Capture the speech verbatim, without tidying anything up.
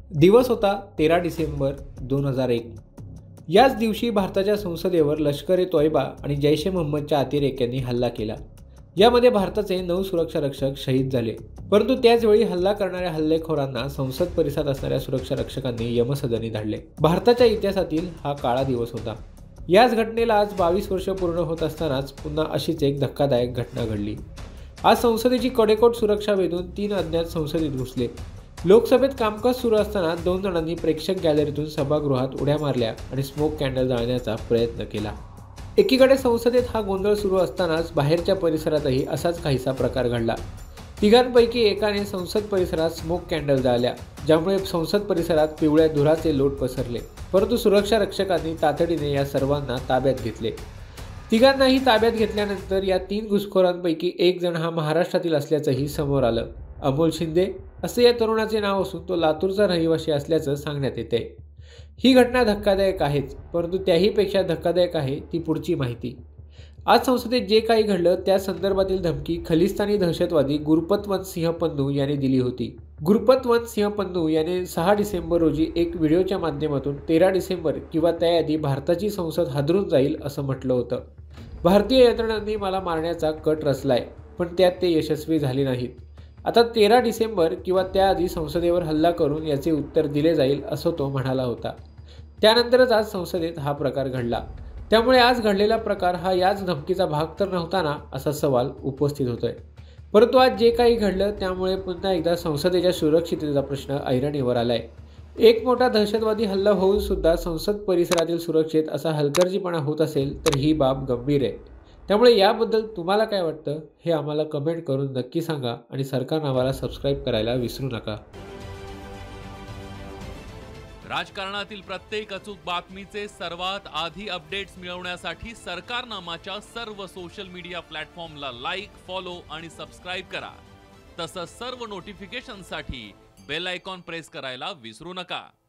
दिवस होता तेरा डिसेंबर दोन हजार एक. याच दिवशी भारताच्या संसदेवर लष्कर ए तोयबा आणि जैश ए मोहम्मदच्या अतिरेक्यांनी हल्ला केला. यामध्ये भारताचे नऊ सुरक्षा रक्षक शहीद झाले. परंतु त्याचवेळी हल्ला करणाऱ्या हल्लेखोरांना संसद परिसरात असणाऱ्या सुरक्षा रक्षकांनी यमसदनी धाडले. भारताच्या इतिहासातील हा काळा दिवस होता. याच घटनेला आज बावीस वर्ष पूर्ण होत असतानाच पुन्हा अशीच एक धक्कादायक घटना घडली. आज संसदेची कडेकोट सुरक्षा वेधून तीन अज्ञात संसदेत घुसले. लोकसभेत कामकाज सुरू असताना दोन जणांनी प्रेक्षक गॅलरीतून सभागृहात उड्या मारल्या आणि स्मोक कॅन्डल जाळण्याचा प्रयत्न केला. एकीकडे संसदेत हा गोंधळ सुरू असतानाच बाहेरच्या परिसरातही असाच काहीसा प्रकार घडला. तिघांपैकी एकाने संसद परिसरात स्मोक कॅन्डल जाळल्या, ज्यामुळे संसद परिसरात पिवळ्या धुराचे लोट पसरले. परंतु सुरक्षा रक्षकांनी तातडीने या सर्वांना ताब्यात घेतले. तिघांनाही ताब्यात घेतल्यानंतर या तीन घुसखोरांपैकी एक जण हा महाराष्ट्रातील असल्याचंही समोर आलं. अमोल शिंदे असे या तरुणाचे नाव असून तो लातूरचा रहिवासी असल्याचं सांगण्यात येते. ही घटना धक्कादायक आहेच, परंतु त्याहीपेक्षा धक्कादायक आहे ती पुढची माहिती. आज संसदेत जे काही घडलं त्या संदर्भातील धमकी खलिस्तानी दहशतवादी गुरपतवंत सिंह पन्नू यांनी दिली होती. गुरपतवंत सिंह पन्नू याने सहा डिसेंबर रोजी एक व्हिडिओच्या माध्यमातून तेरा डिसेंबर किंवा त्याआधी भारताची संसद हादरून जाईल असं म्हटलं होतं. भारतीय यंत्रणांनी मला मारण्याचा कट रचलाय, पण त्यात ते यशस्वी झाले नाहीत. आता तेरा डिसेंबर किंवा त्याआधी संसदेवर हल्ला करून याचे उत्तर दिले जाईल असं तो म्हणाला होता. त्यानंतरच आज संसदेत हा प्रकार घडला. त्यामुळे आज घडलेला प्रकार हा याच धमकीचा भाग तर नव्हता ना, असा सवाल उपस्थित होतोय. परंतु आज जे काही घडलं त्यामुळे पुन्हा एकदा संसदेच्या सुरक्षिततेचा प्रश्न ऐरणीवर आलाय. एक मोठा दहशतवादी हल्ला होऊन सुद्धा संसद परिसरातील सुरक्षेत असा हलगर्जीपणा होत असेल तर ही बाब गंभीर आहे. त्यामुळे याबद्दल तुम्हाला काय वाटतं हे आम्हाला कमेंट करून नक्की सांगा आणि सरकार नावाला सबस्क्राईब करायला विसरू नका. राजकारणातील प्रत्येक अचूक बातमीचे सर्वात आधी अपडेट्स मिळवण्यासाठी सरकारनामाच्या सर्व सोशल मीडिया प्लॅटफॉर्मला लाईक, फॉलो आणि सबस्क्राईब करा. तसंच सर्व नोटिफिकेशनसाठी बेल आयकॉन प्रेस करायला विसरू नका.